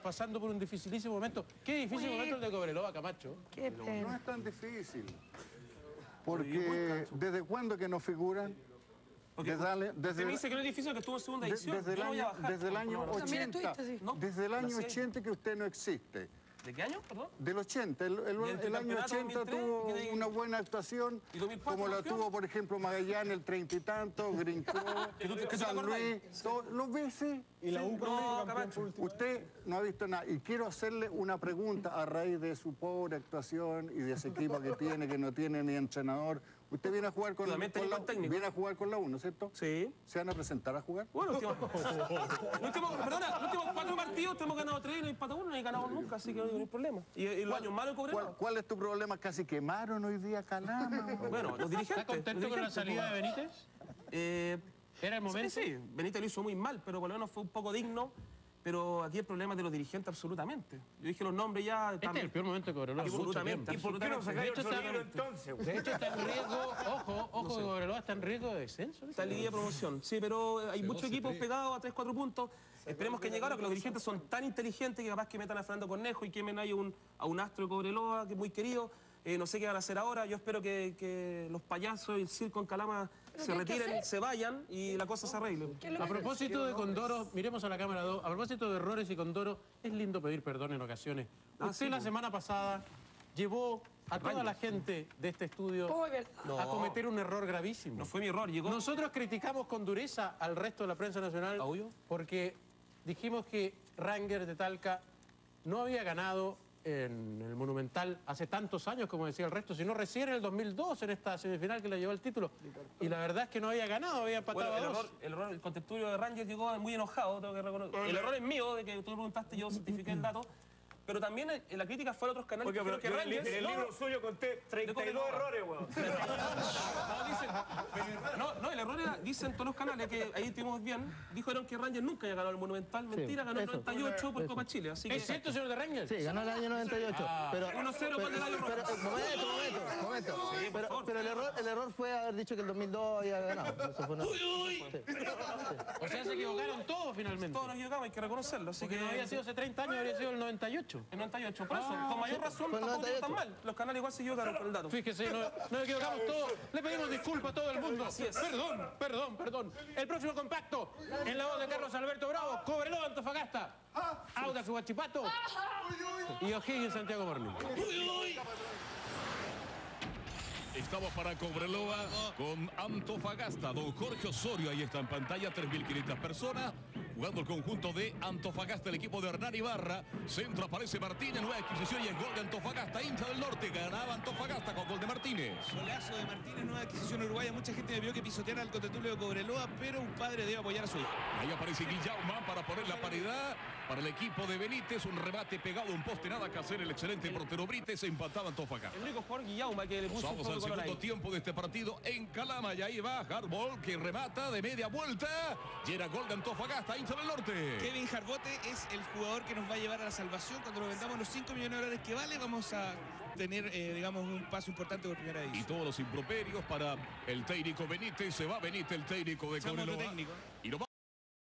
pasando por un dificilísimo momento. Qué difícil momento el de Cobreloa, Camacho. Qué pena. No es tan difícil. Porque ¿desde cuándo que no figuran? Usted me dice que no es difícil, que estuvo en segunda edición. Desde el año 80. Desde el año 80 que usted no existe. ¿De qué año, perdón? Del 80. El año 80 tuvo una buena actuación, como la tuvo, por ejemplo, Magallanes, el 30 y tanto, Grincó, San Luis, los veces. Y la U No, Camacho. Usted no ha visto nada. Y quiero hacerle una pregunta a raíz de su pobre actuación y de ese equipo que tiene, que no tiene ni entrenador. Usted viene a jugar con la U, ¿no es cierto? Sí. ¿Se van a presentar a jugar? Bueno, los últimos 4 partidos hemos ganado 3 y no hay empatado 1, no hay ganado nunca, así que no hay problema. ¿Y los años malos en Cobreloa? ¿Cuál es tu problema? Casi quemaron hoy día Calama. Bueno, los dirigentes. ¿Está contento con la salida de Benítez? ¿Era el momento? Sí, Benítez lo hizo muy mal, pero por lo menos fue un poco digno. Pero aquí el problema es de los dirigentes absolutamente. Yo dije los nombres ya... Este es el peor momento de Cobreloa. Absolutamente. De hecho está en riesgo, ojo, que Cobreloa está en riesgo de descenso. Está en liguilla de promoción, sí, pero hay muchos equipos pegados a 3-4 puntos. Esperemos que llegue ahora, que los dirigentes son tan inteligentes que capaz que metan a Fernando Cornejo y quemen ahí a un astro de Cobreloa, que es muy querido. No sé qué van a hacer ahora. Yo espero que los payasos y el circo en Calama se retiren, se vayan y la cosa se arregle. A propósito de Condoro, miremos a la cámara 2. A propósito de errores y Condoro, es lindo pedir perdón en ocasiones. Usted la semana pasada llevó a toda la gente de este estudio a cometer un error gravísimo. No fue mi error, llegó... Nosotros criticamos con dureza al resto de la prensa nacional porque dijimos que Rangers de Talca no había ganado en el Monumental hace tantos años, como decía el resto, sino recién en el 2002, en esta semifinal que le llevó el título. Y la verdad es que no había ganado, había empatado a 2. El contertulio de Rangers llegó muy enojado, tengo que reconocer. El error es mío, de que tú me preguntaste, yo certifiqué el dato. Pero también la crítica fue a otros canales. Porque que Rangers, en el libro suyo conté 32 errores, weón. No, el error era, dicen todos los canales, que ahí estuvimos bien, dijeron que Rangers nunca había ganado el Monumental. Mentira, ganó el 98 por Copa Chile. Así que... ¿Es cierto, señor de Rangers? Sí, ganó el año 98. Pero 1-0 por el año momento. Pero el error fue haber dicho que el 2002 había ganado. Eso fue O sea, se equivocaron todos finalmente. Todos nos equivocamos, hay que reconocerlo. Así que no había sido hace 30 años, habría sido el 98. El 98, por eso, con mayor razón, tampoco tan mal. Los canales igual se equivocaron con el dato. Fíjese, nos equivocamos todos. Le pedimos disculpas a todo el mundo. Así es. Perdón. El próximo compacto, en la voz de Carlos Alberto Bravo, Cobreloa, Antofagasta, Audax Huachipato y O'Higgins, Santiago Morning. Estamos para Cobreloa con Antofagasta. Don Jorge Osorio, ahí está en pantalla, 3.500 personas. Jugando el conjunto de Antofagasta, el equipo de Hernán Ibarra. Centro aparece Martínez, nueva adquisición y el gol de Antofagasta. Hincha del Norte, ganaba Antofagasta con gol de Martínez. Golazo de Martínez, nueva adquisición uruguaya. Mucha gente me vio que pisoteara el contertulio de Cobreloa, pero un padre debe apoyar a su hijo. Ahí aparece Guillauma para poner la paridad para el equipo de Benítez. Un remate pegado, un poste, nada que hacer. El excelente portero Brites, empataba Antofagasta. El único jugador Guillauma que le puso Vamos al segundo tiempo de este partido en Calama. Y ahí va Hardball, que remata de media vuelta. Y era gol de Antofagasta, hincha del Norte. Kevin Jarbote es el jugador que nos va a llevar a la salvación. Cuando lo vendamos los 5 millones de dólares que vale, vamos a tener, digamos, un paso importante por primera división. Y todos los improperios para el técnico Benítez. Se va Benítez, el técnico de Cobreloa.